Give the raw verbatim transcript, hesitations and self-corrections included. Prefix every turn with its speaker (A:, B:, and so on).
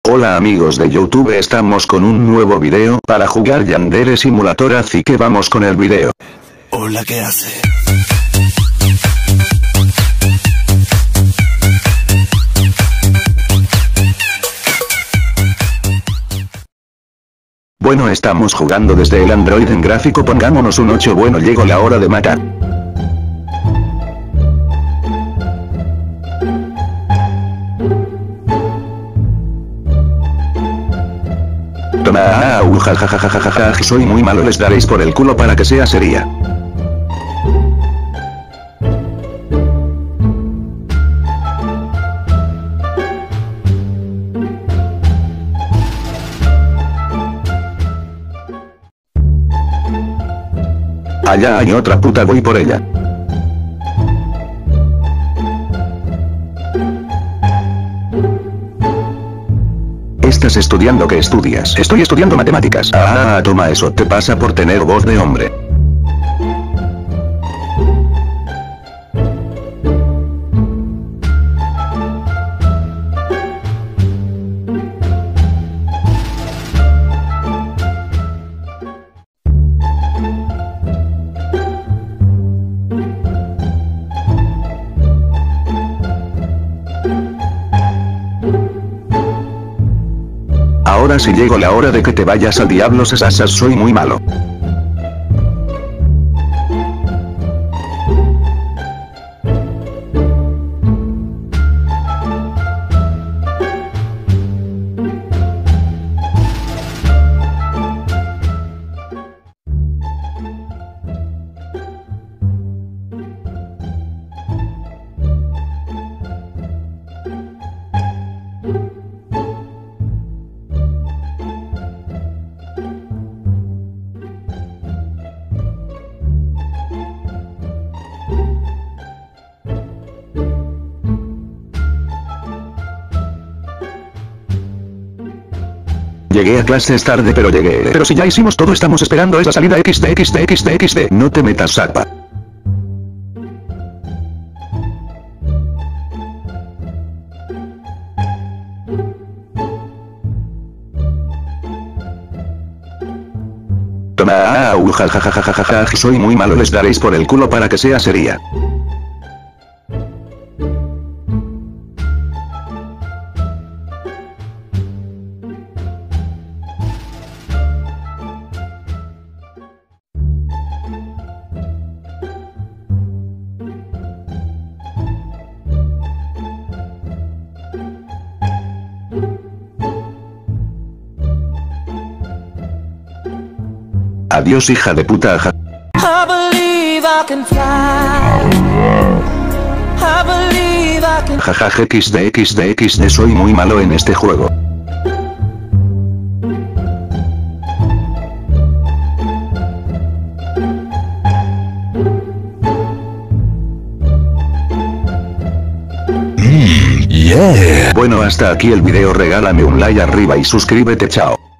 A: Hola amigos de YouTube, estamos con un nuevo video para jugar Yandere Simulator, así que vamos con el video.
B: Hola, ¿qué hace?
A: Bueno, estamos jugando desde el Android en gráfico, pongámonos un ocho. Bueno, llegó la hora de matar. Toma, ah, uh, jajajajajaja, soy muy malo, les daréis por el culo para que sea seria. Allá hay otra puta, voy por ella. ¿Estás estudiando? ¿Qué estudias? Estoy estudiando matemáticas. Ah, toma eso, te pasa por tener voz de hombre. Ahora sí llegó la hora de que te vayas al diablo, sasasas, soy muy malo. Llegué a clases tarde, pero llegué. Pero si ya hicimos todo, estamos esperando esa salida. Xd xd xd xd. No te metas, sapa. Toma, ah, uh, jajajajajaja, soy muy malo, les daréis por el culo para que sea seria. Adiós, hija de puta. Ja. Jajaja, xd xd xd, soy muy malo en este juego.
B: Mmm, yeah.
A: Bueno, hasta aquí el video, regálame un like arriba y suscríbete, chao.